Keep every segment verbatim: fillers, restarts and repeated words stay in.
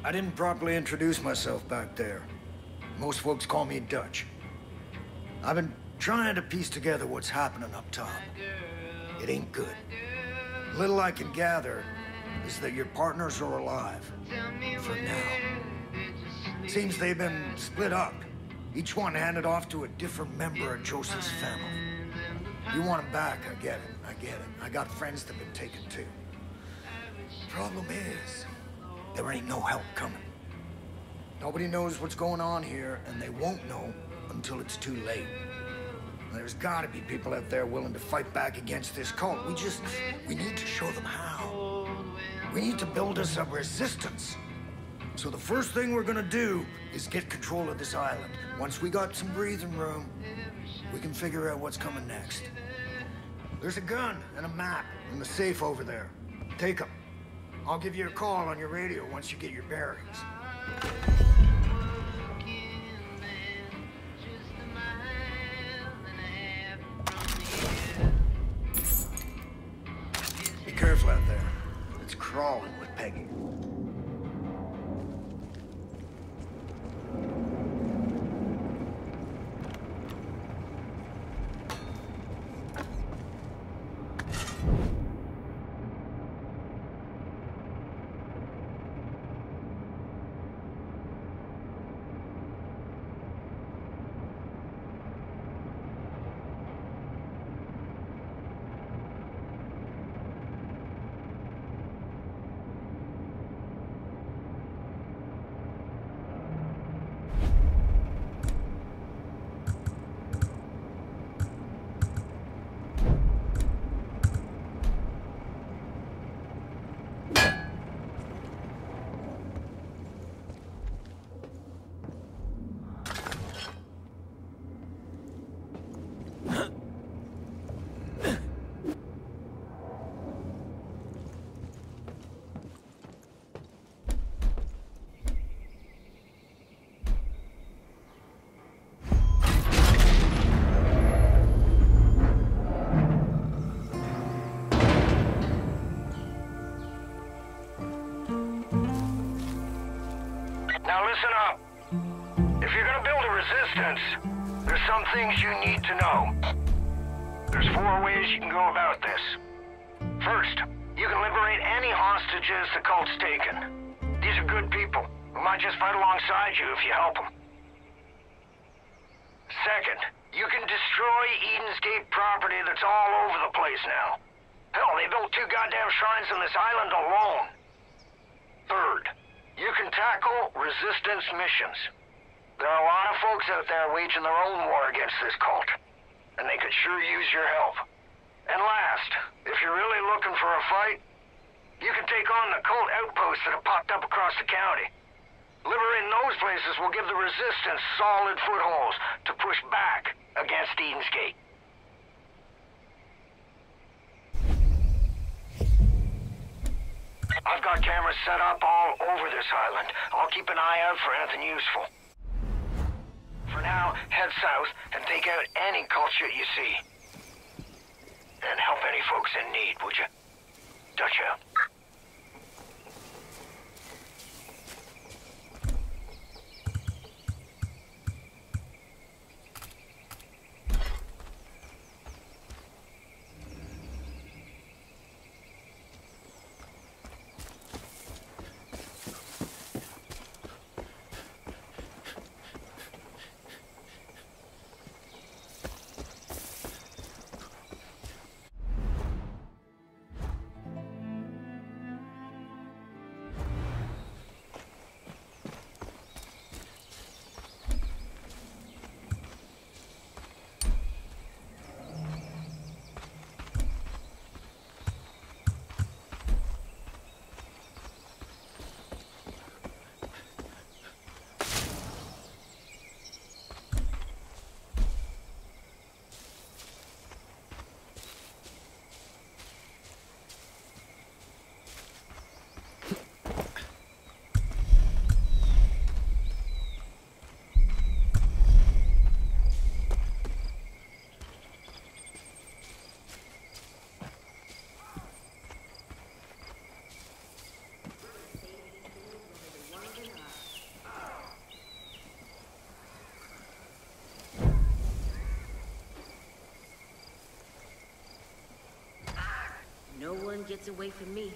I didn't properly introduce myself back there. Most folks call me Dutch. I've been trying to piece together what's happening up top. It ain't good. Little I can gather is that your partners are alive. For now. Seems they've been split up. Each one handed off to a different member of Joseph's family. You want them back, I get it, I get it. I got friends that've been taken too. Problem is, there ain't no help coming. Nobody knows what's going on here, and they won't know until it's too late. There's gotta be people out there willing to fight back against this cult. We just, we need to show them how. We need to build us a resistance. So the first thing we're gonna do is get control of this island. Once we got some breathing room, we can figure out what's coming next. There's a gun and a map in the safe over there. Take them. I'll give you a call on your radio once you get your bearings. Be careful out there. It's crawling with Peggy. Now listen up. If you're gonna build a resistance, there's some things you need to know. There's four ways you can go about this. First, you can liberate any hostages the cult's taken. These are good people who might just fight alongside you if you help them. Second, you can destroy Eden's Gate property that's all over the place now. Hell, they built two goddamn shrines on this island alone. Third, you can tackle resistance missions. There are a lot of folks out there waging their own war against this cult, and they could sure use your help. And last, if you're really looking for a fight, you can take on the cult outposts that have popped up across the county. Liberating those places will give the resistance solid footholds to push back against Eden's Gate. I've got cameras set up all over this island. I'll keep an eye out for anything useful. For now, head south and take out any cult shit you see. And help any folks in need, would you? Dutch out. one gets away from me.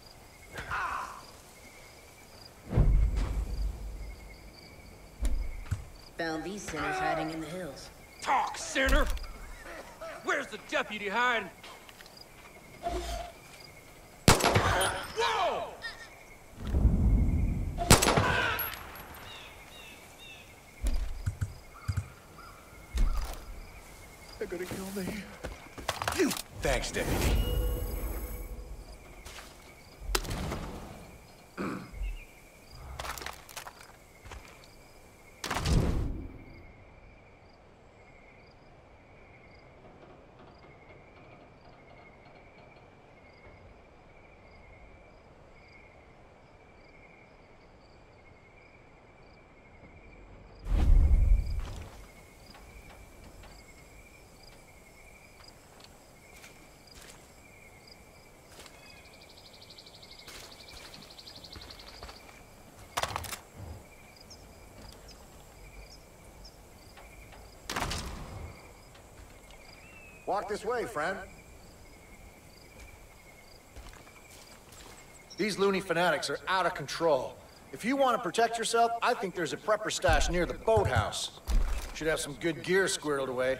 Found these sinners hiding in the hills. Talk, sinner! Where's the deputy hiding? Whoa! They're gonna kill me. You! Thanks, deputy. Walk this way, friend. These loony fanatics are out of control. If you want to protect yourself, I think there's a prepper stash near the boathouse. Should have some good gear squirreled away.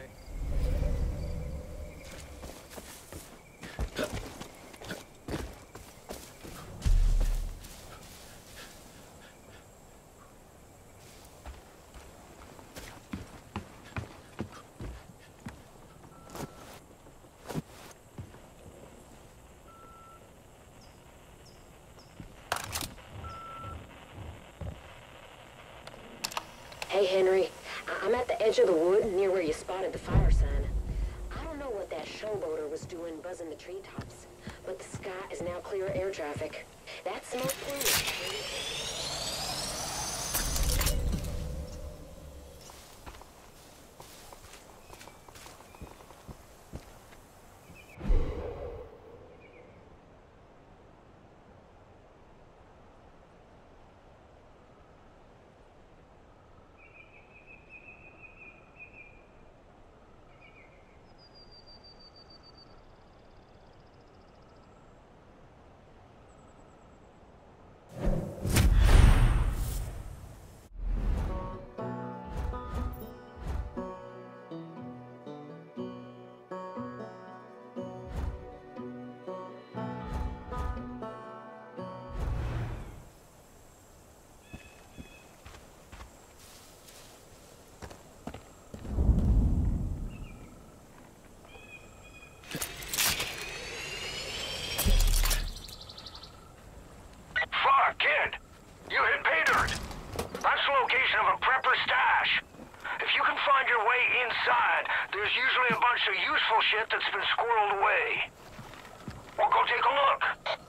Hey, Henry. I I'm at the edge of the wood near where you spotted the fire sign. I don't know what that showboater was doing buzzing the treetops, but the sky is now clear of air traffic. That smoke plume. Location of a prepper stash. If you can find your way inside, there's usually a bunch of useful shit that's been squirreled away. We'll go take a look.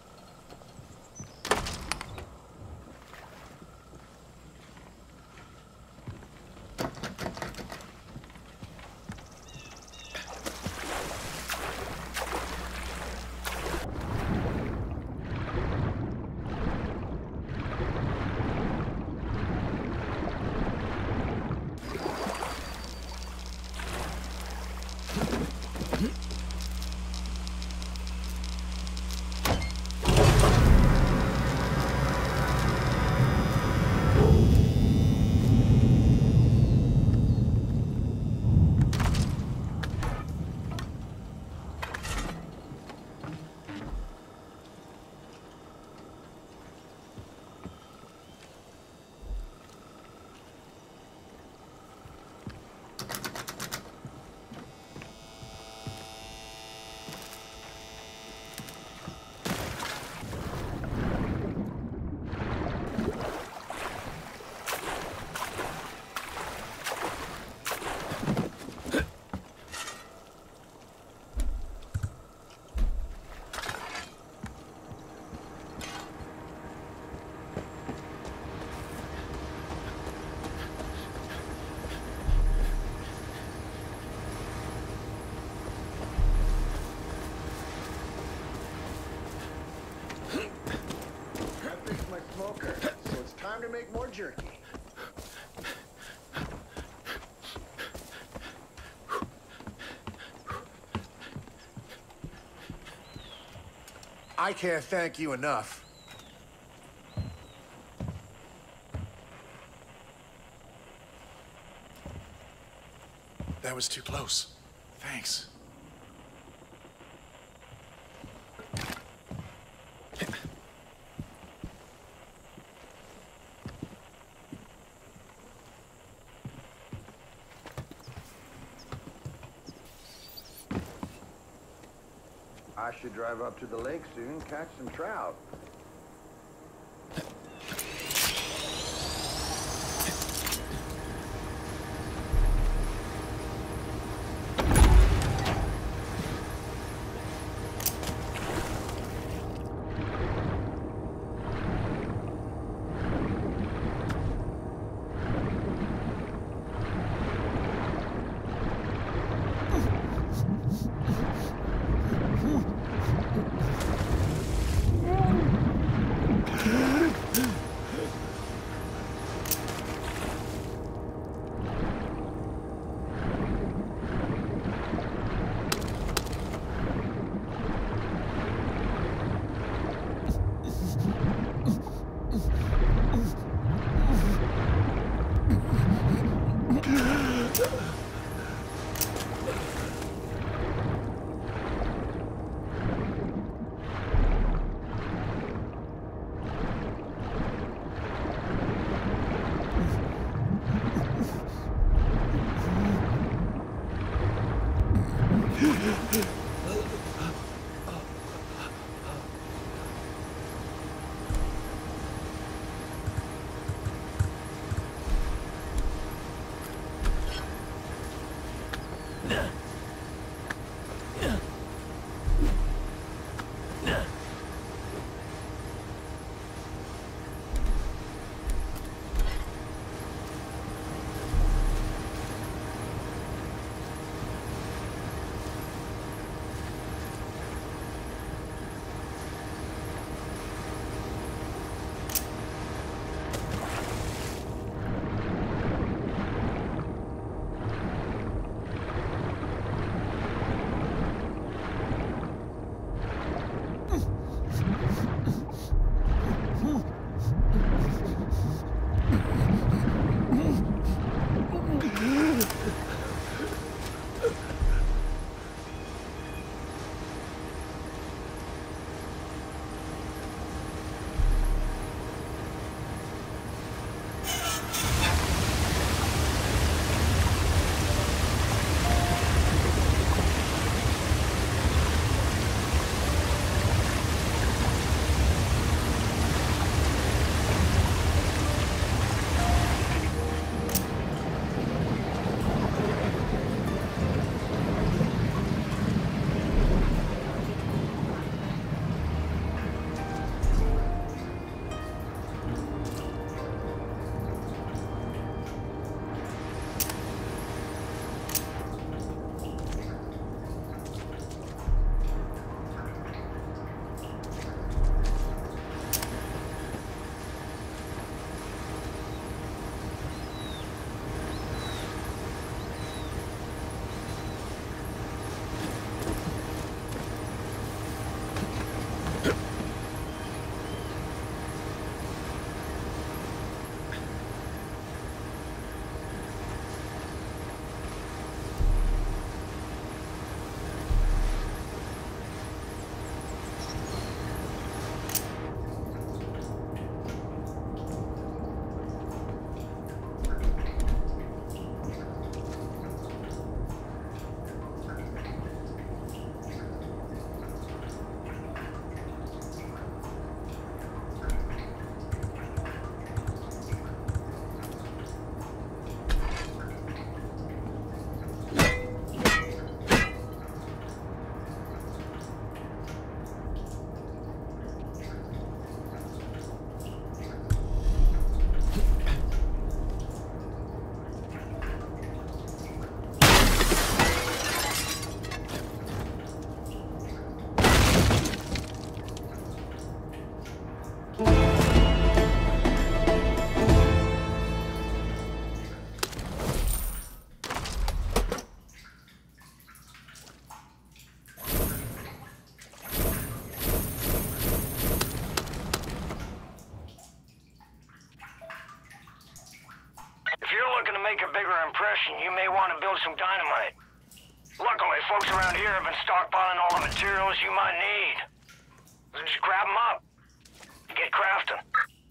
I can't thank you enough. That was too close. Thanks. I should drive up to the lake soon, catch some trout. make a bigger impression, you may want to build some dynamite. Luckily, folks around here have been stockpiling all the materials you might need. So just grab them up. Get crafting.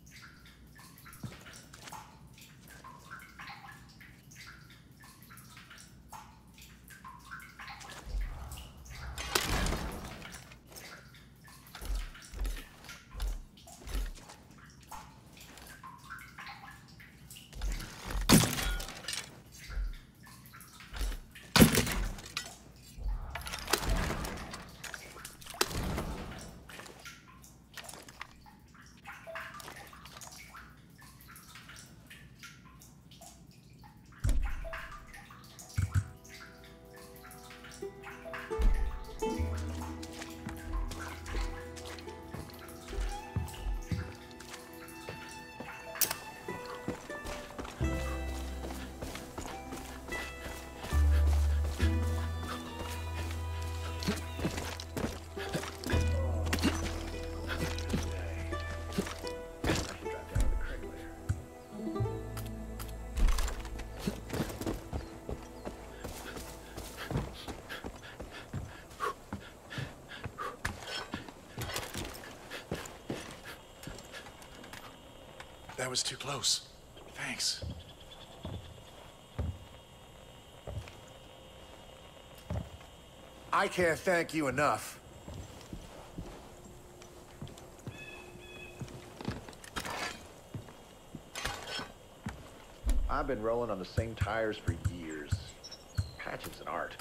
That was too close. Thanks. I can't thank you enough. I've been rolling on the same tires for years. Patching's an art.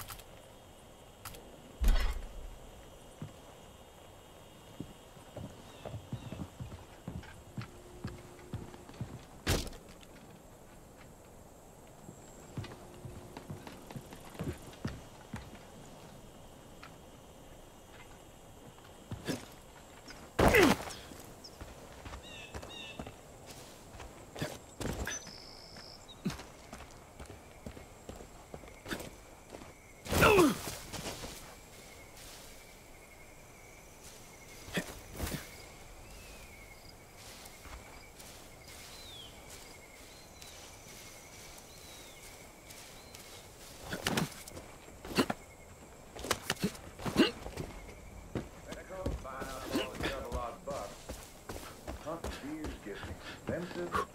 Expensive.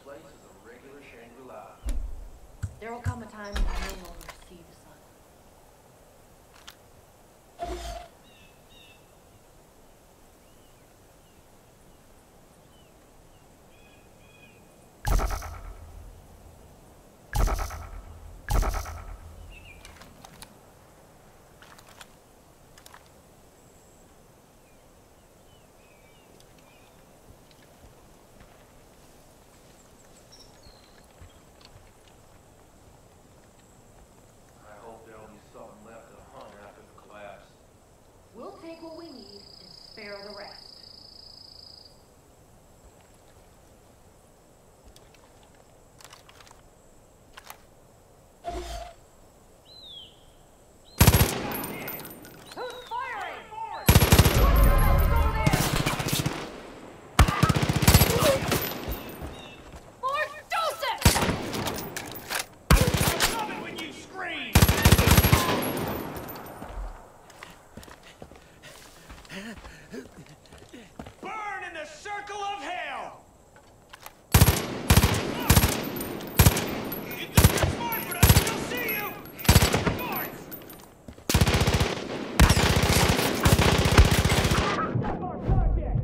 place is a regular Shangri-La. There will come a time when I no longer see the sun. We'll take what we need and spare the rest. Who's firing? Lord Joseph! I love it when you scream! Burn in the circle of hell! You think you're smart, but I still see you! North! Stop our project!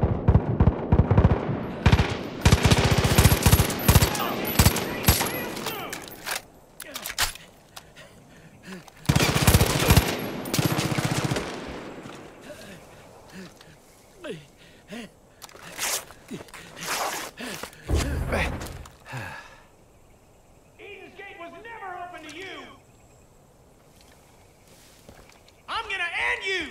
Eden's Gate was never open to you! I'm gonna end you!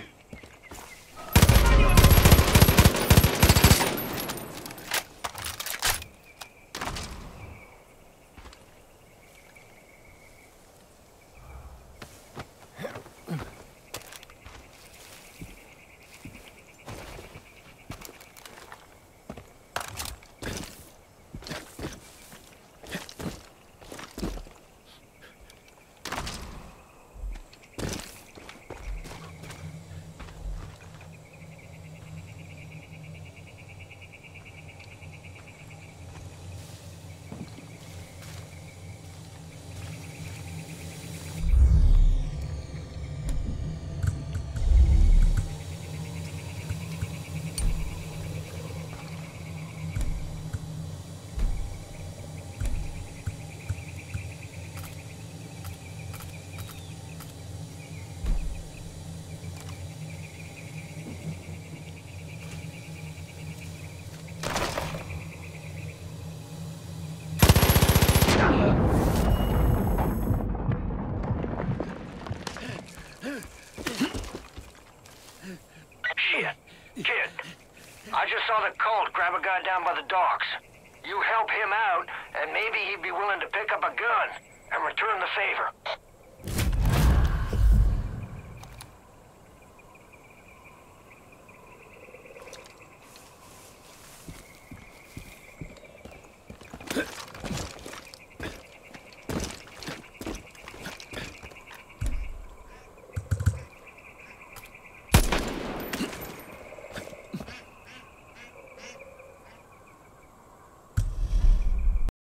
Shit. Kid, I just saw the cult grab a guy down by the docks. You help him out, and maybe he'd be willing to pick up a gun and return the favor.